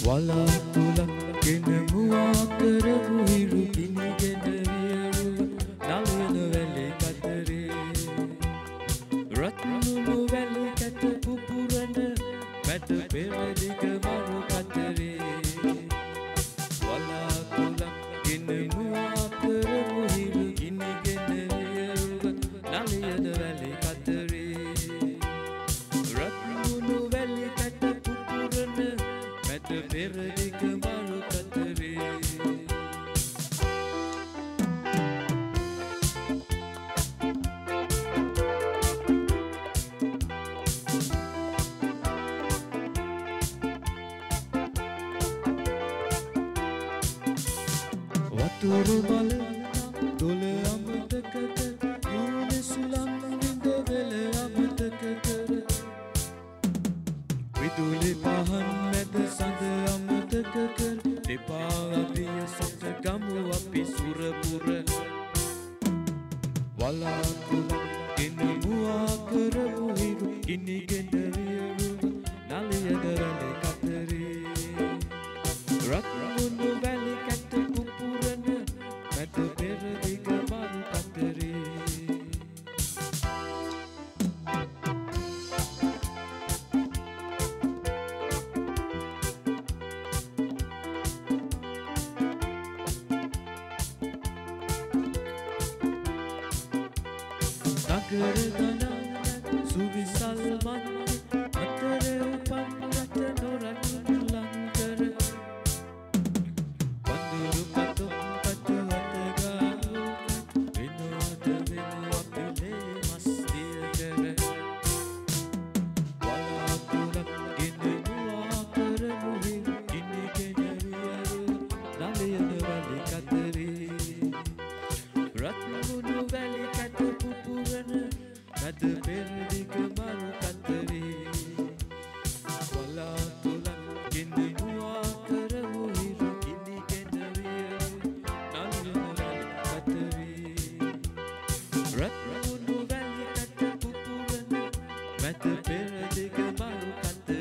වලාකුලක් ගෙන මුවා කරපු හිරු ගිනිගෙන වියරුව නලියන වැලේ කතරේ රත්නුණු වැලේ කැට පුපුරන මැද පෙරදිග මරු කතරේ වලාකුලක් ගෙන මුවා කරපු හිරු ගිනිගෙන වියරුව නලියන වැලේ කතරේ රත්නුණු වැලේ කැට පුපුරන මැද පෙරදිග මරු කතරේ වතුර බල දොල අමතක කර යුන සුලං විඳ වෙල අමතක කර විදුලි පහන් මැද සඳ අමතක කර දෙපා අභිය සොට ගමු අපි සුරපුර වලාකුලක් ගෙන මුවා කරපු හිරු ගිනිගෙන වියරුව නලියද වැලේ කතරේ රත්නුණු වැලේ කැට පුපුරන මැද පෙරදිග මරු කතරේ නගර ගණන් සුවිසල් මන්දි අතරේ උපන් රට නොරටුන් ලංකර වඳුරු පතුම් පතු අතගා විනෝද වෙන අපිලේ මස්තිය කර වලාකුලක් ගෙන මුවා කරමු හිරු ගිනිගෙන වියරුව නලියන වැලේ කතරේ රත්නුණු වැලේ කැට පුපුරන මැද පෙරදිග මරු කතරේ වලාකුලක් ගෙන මුවා කරමු හිරු ගිනිගෙන වියරුව නලියන වැලේ කතරේ රත්නුණු වැලේ කැට පුපුරන මැද පෙරදිග මරු කතරේ